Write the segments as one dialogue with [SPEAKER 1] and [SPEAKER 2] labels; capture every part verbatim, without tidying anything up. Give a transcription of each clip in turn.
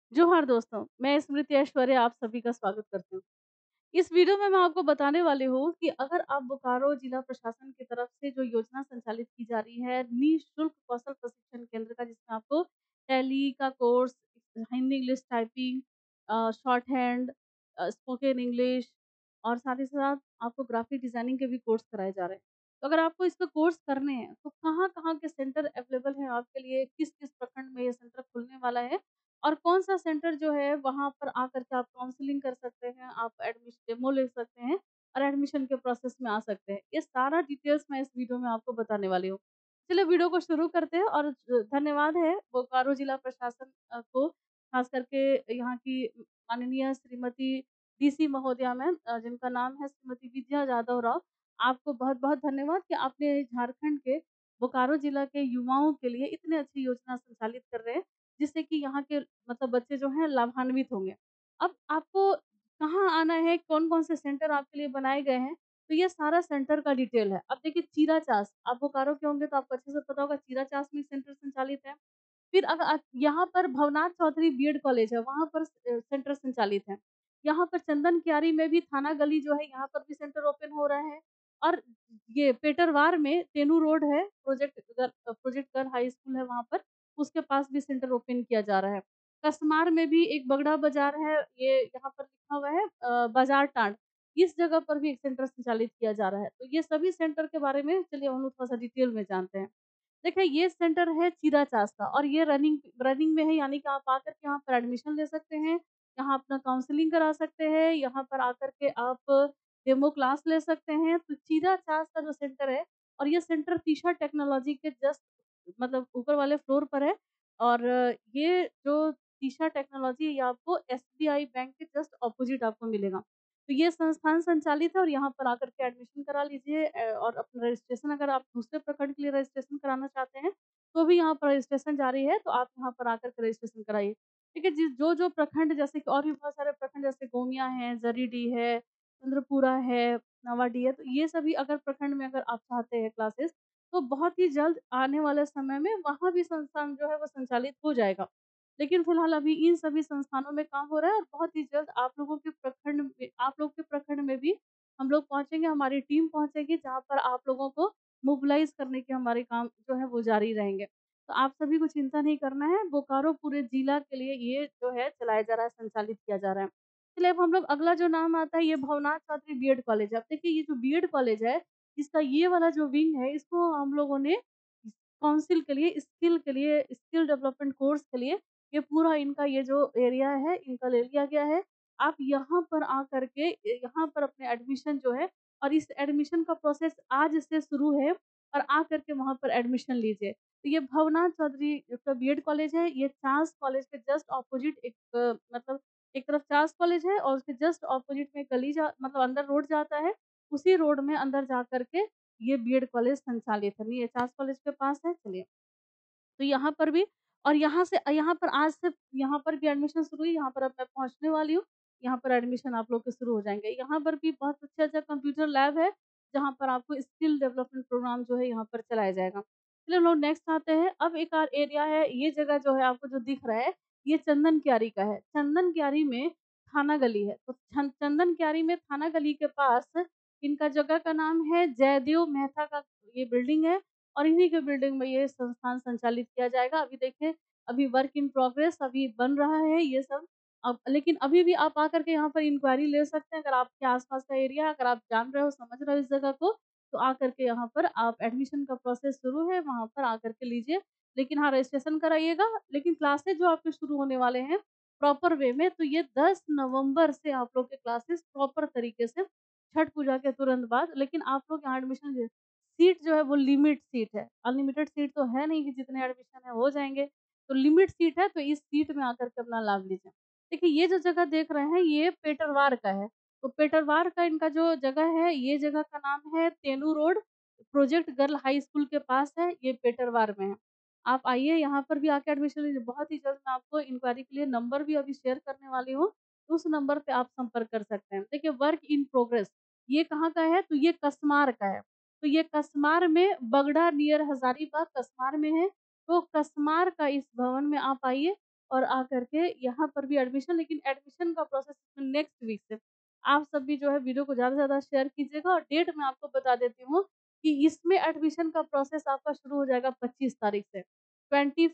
[SPEAKER 1] जोहार दोस्तों, मैं स्मृति ऐश्वर्य आप सभी का स्वागत करती हूँ। इस वीडियो में मैं आपको बताने वाली हूँ कि अगर आप बोकारो जिला प्रशासन की तरफ से जो योजना संचालित की जा रही है, निःशुल्क कौशल प्रशिक्षण केंद्र का जिसमें आपको टैली का course, Hindi English typing uh, shorthand uh, spoken English और साथ ही साथ आपको ग्राफिक डिज़ाइनिंग के भी कोर्स कराए जा रहे हैं। तो अगर आपको इसके कोर्स करने हैं, तो कहाँ-कहाँ के सेंटर अवेलेबल हैं आपके लिए, किस-किस प्रखंड में ये सेंटर खुलने वाला है और कौन-सा सेंटर जो है वहाँ पर आकर के आप काउंसलिंग कर सकते हैं, आप एडमिश डेमो ले सकते हैं और एडमिशन के प्रोसेस में आ सकते हैं। ये सारा डिटेल्स मैं इस वीडियो में आपको बताने वाली हूँ। चलिए वीडियो को शुरू करते हैं और ज धन्यवाद है बोकारो जिला प्रशासन अ, को ख़ास करके यहाँ की माननीय श्रीमती डीसी महोदया मैम अ, जिनका नाम है श्रीमती विद्या जाधव राव। आपको बहुत-बहुत धन्यवाद कि आपने झारखंड के बोकारो जिला के युवाओं के लिए इतनी अच्छी योजना संचालित कर रहे हैं। जिससे कि यहाँ के मतलब बच्चे जो हैं लाभान्वित होंगे। अब आपको कहाँ आना है, कौन-कौन से सेंटर आपके लिए बनाए गए हैं, तो ये सारा सेंटर का डिटेल है। अब देखिए चीरा-चास, आप बोकारो के होंगे तो आपको अच्छे से पता होगा चीरा-चास में सेंटर संचालित है। फिर अग अ, यहाँ पर भवनाथ चौधरी बीएड कॉलेज है, वहाँ पर स अ, सेंटर संचालित है। यहाँ पर चंदन कियारी में भी थाना गली जो है, यहाँ पर भी सेंटर ओपन हो रहा है और ये पेटरवार में तेनू रोड है, प्रोजेक्ट गर अ, प्रोजेक्ट गर्ल हाई स्कूल है वहाँ पर, उसके पास भी सेंटर ओपन किया जा रहा है। कसमार में भी एक बगड़ा बाज़ार है, ये यहाँ पर लिखा हुआ है अ, बाज़ार टाँड़, इस जगह पर भी एक सेंटर संचालित किया जा रहा है। तो ये सभी सेंटर के बारे में चलिए हम लोग थोड़ा-सा डिटेल में जानते हैं। देखिए ये सेंटर है चीरा-चास का और ये रनिंग रनिंग में है यानी कि आप आकर के यहाँ पर एडमिशन ले सकते हैं, यहाँ अपना काउंसलिंग करा सकते हैं, यहाँ पर आकर के आप डेमो क्लास ले सकते हैं। तो चीरा-चास का जो सेंटर है और ये सेंटर तीशा टेक्नोलॉजी के जस्ट मतलब ऊपर वाले फ्लोर पर है और ये जो तीशा टेक्नोलॉजी है ये आपको एसबीआई बैंक के जस्ट अपोज़िट आपको मिलेगा। तो ये संस्थान संचालित है और यहाँ पर आकर के एडमिशन करा लीजिए अ, और अपना रजिस्ट्रेशन अगर आप दूसरे प्रखंड के लिए रजिस्ट्रेशन कराना चाहते हैं, तो भी यहाँ पर रजिस्ट्रेशन जारी है, तो आप यहाँ पर आकर के रजिस्ट्रेशन कराइए। ठीक है? जिस जो-जो प्रखंड जैसे कि और भी बहुत सारे प्रखंड जैसे गोमिया है, जरीडीह है, चंद्रपुरा है, नवाडीह है, तो ये सभी अगर प्रखंड में अगर आप चाहते हैं क्लासेस, तो बहुत ही जल्द आने वाले समय में वहाँ भी संस्थान जो है वो संचालित हो जाएगा। लेकिन फिलहाल अभी इन सभी संस्थानों में काम हो रहा है और बहुत ही जल्द आप लोगों के प्रखंड में आप लोग के प्रखंड में भी हम लोग पहुँचेंगे, हमारी टीम पहुँचेगी जहाँ पर आप लोगों को मोबिलाइज़ करने के हमारे काम जो है वो जारी रहेंगे। तो आप सभी को चिंता नहीं करना है, बोकारो पूरे जिला के लिए ये जो है चलाया जा रहा है, संचालित किया जा रहा है। चलिए अब हम लोग अगला जो नाम आता है ये भवनाथ चौधरी बीएड कॉलेज है। अब देखिए ये जो बीएड कॉलेज है, इसका ये वाला जो विंग है इसको हम लोगों ने काउंसिल के लिए, स्किल के लिए, स्किल डेवलपमेंट कोर्स के लिए ये पूरा इनका ये जो एरिया है, इनका ले लिया गया है। आप यहाँ पर आकर के ए, यहाँ पर अपने एडमिशन जो है और इस एडमिशन का प्रोसेस आज से शुरू है और आकर के वहाँ पर एडमिशन लीजिए। तो ये भवनाथ चौधरी का बीएड कॉलेज है, ये चांस कॉलेज के जस्ट अपोज़िट एक अ, मतलब एक तरफ चांस कॉलेज है और उसके जस्ट अपोज़िट में गली जा मतलब अंदर रोड जाता है, उसी रोड में अंदर जाकर के ये बीएड कॉलेज संचालित है। नहीं ये चांस कॉलेज के पास है, चलिए। तो यहाँ पर भी और यहाँ से यहाँ पर आज से यहाँ पर भी एडमिशन शुरू हुई, यहाँ पर अब मैं पहुँचने वाली हूँ। यहाँ पर एडमिशन आप लोग के शुरू हो जाएँगे। यहाँ पर भी बहुत अच्छा-अच्छा कंप्यूटर लैब है, जहाँ पर आपको स्किल डेवलपमेंट प्रोग्राम जो है यहाँ पर चलाया जाएगा। चलिए हम लोग नेक्स्ट आते हैं। अब एक और एरिया है, ये जगह जो है आपको जो दिख रहा है, ये चंदन कियारी का है। चंदन कियारी में थाना गली है। तो छन चंदन कियारी में थाना गली के पास इनका जगह का नाम है जयदेव मेहता का ये बिल्डिंग है। और इन्हीं के बिल्डिंग में ये संस्थान संचालित किया जाएगा। अभी देखिए, अभी वर्क इन प्रोग्रेस अभी बन रहा है ये सब। अब लेकिन अभी भी आप आकर के यहाँ पर इंक्वायरी ले सकते हैं, अगर आपके आस-पास का एरिया है, अगर आप जान रहे हो, समझ रहे हो इस जगह को, तो आकर के यहाँ पर आप एडमिशन का प्रोसेस शुरू है, वहाँ पर आकर के लीजिए। लेकिन हाँ, रजिस्ट्रेशन कराइएगा, लेकिन क्लासेस जो आपके शुरू होने वाले हैं, प्रॉपर वे में, तो ये दस नवंबर से आप लोग के क्लासेस प्रॉपर तरीके से छठ पूजा के तुरंत बाद लेकिन आप लोग यहाँ एडमिशन ले सीट जो है वो लिमिट सीट है, अनलिमिटेड सीट तो है नहीं कि जितने एडमिशन है हो जाएँगे, तो लिमिट सीट है तो इस सीट में आकर के अपना लाभ लीजिए। देखिए ये जो जगह देख रहे हैं ये पेटरवार का है, तो पेटरवार का इनका जो जगह है, ये जगह का नाम है तेनू road, project girl high school के पास है, ये पेटरवार में है। आप आइए यहाँ पर भी आके एडमिशन लीजिए, बहुत ही जल्द मैं आपको इंक्वायरी के लिए नंबर भी अभी शेयर करने वाली हूँ, तो उस नंबर पे आप संपर्क कर सकते हैं। देखिए वर्क इन प्रोग्रेस, ये कहाँ का है? तो ये कसमार का है। तो ये कसमार में बगड़ा नियर हज़ारीबाग कसमार में है। तो कसमार का इस भवन में आप आइए और आकर के यहाँ पर भी एडमिशन लेकिन एडमिशन का प्रोसेस नेक्स्ट वीक से। आप सब भी जो है वीडियो को ज़्यादा से ज़्यादा शेयर कीजिएगा और डेट मैं आपको बता देती हूँ कि इसमें एडमिशन का प्रोसेस आपका शुरू हो जाएगा पच्चीस तारीख से। पच्चीस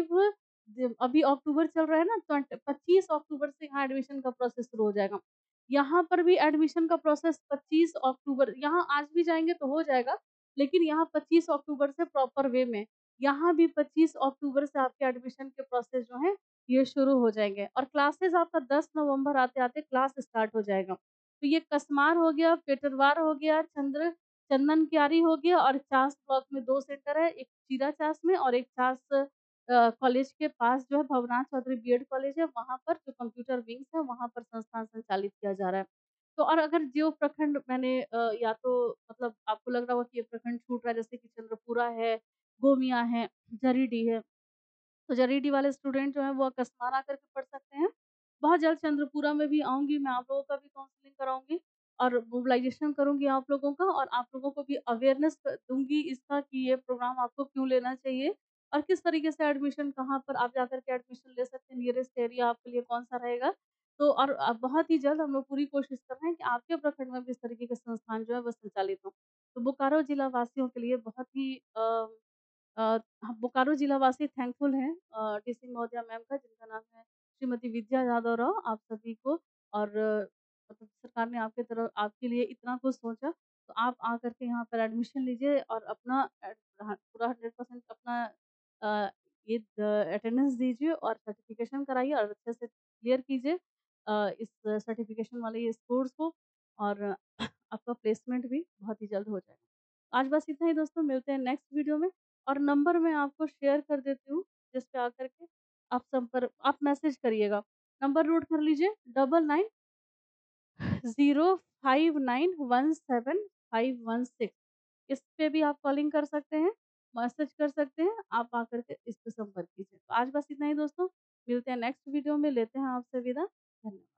[SPEAKER 1] ज अभी अक्टूबर चल रहा है ना, ट्वेंट पच्चीस अक्टूबर से यहाँ एडमिशन का प्रोसेस शुरू हो जाएगा। यहाँ पर भी एडमिशन का प्रोसेस पच्चीस अक्टूबर, यहाँ आज भी जाएँगे तो हो जाएगा, लेकिन यहाँ पच्चीस अक्टूबर से प्रॉपर वे में, यहाँ भी पच्चीस अक्टूबर से आपके एडमिशन के प्रोसेस जो हैं, ये शुरू हो जाएँगे और क्लासेस आपका दस नवंबर आते-आते क्लास स्टार्ट हो जाएगा। तो ये कसमार हो गया, पेटरवार हो गया, चंद्र चंदन कियारी हो गया और चास ब्लॉक में दो सेंटर है, एक चीरा चास में और एक चास अ, कॉलेज के पास जो है भवनाथ चौधरी बीएड कॉलेज है, वहाँ पर जो कंप्यूटर विंग्स है, वहाँ पर संस्थान संचालित किया जा रहा है। तो और अगर जो प्रखंड मैंने अ, या तो मतलब आपको लग रहा होगा कि ये प्रखंड छूट रहा है, जैसे कि चंद्रपुरा है, गोमिया है, जरीडीह है। तो जरीडीह वाले स्टूडेंट जो हैं वो अकस्मात आकर के पढ़ सकते हैं। बहुत जल्द चंद्रपुरा में भी आऊँगी, मैं आप लोगों का भी काउंसलिंग कराऊँगी और मोबिलाइज़ेशन करूँगी आप लोगों का और आप लोगों को भी अवेयरनेस क दूँगी इसका कि ये प्रोग्राम आपको क्यों लेना चाहिए और किस तरीके से एडमिशन कहाँ पर आप जाकर के एडमिशन ले सकते हैं, नियरेस्ट एरिया आपके लिए कौन-सा रहेगा। तो और अ, बहुत ही जल्द हम लोग पूरी कोशिश कर रहे हैं कि आपके प्रखंड में भी इस तरीके के संस्थान जो है वो संचालित हों। तो बोकारो जिला वासियों के लिए बहुत ही अ अ, ह बोकारो जिलावासी थैंकफुल हैं अ, डीसी महोदया मैम का जिनका नाम है श्रीमती विद्या यादव राव आप सभी को और अ, मतलब सरकार ने आपके तरफ आपके लिए इतना कुछ सोचा, तो आप आकर के यहाँ पर एडमिशन लीजिए और अपना एड हाँ, पूरा हंड्रेड परसेंट अपना अ, ये द अटेंडेंस दीजिए और सर्टिफिकेशन कराइए और अच्छे से क्लियर कीजिए अ, इस सर्टिफिकेशन वाले ये इस कोर्स को और आपका प्लेसमेंट भी बहुत ही जल्द हो जाएगा। आज बस इतना ही दोस्तों, मिलते हैं नेक्स्ट वीडियो में। और नंबर मैं आपको शेयर कर देती हूँ, जिस पे आकर के आप संपर्क आप मैसेज करिएगा। नंबर नोट कर लीजिए double nine zero five nine one seven five one six. इस पे भी आप कॉलिंग कर सकते हैं, मैसेज कर सकते हैं, आप आकर के इस पे संपर्क कीजिए। तो आज बस इतना ही दोस्तों, मिलते हैं नेक्स्ट वीडियो में, लेते हैं आपसे विदा। धन्यवाद।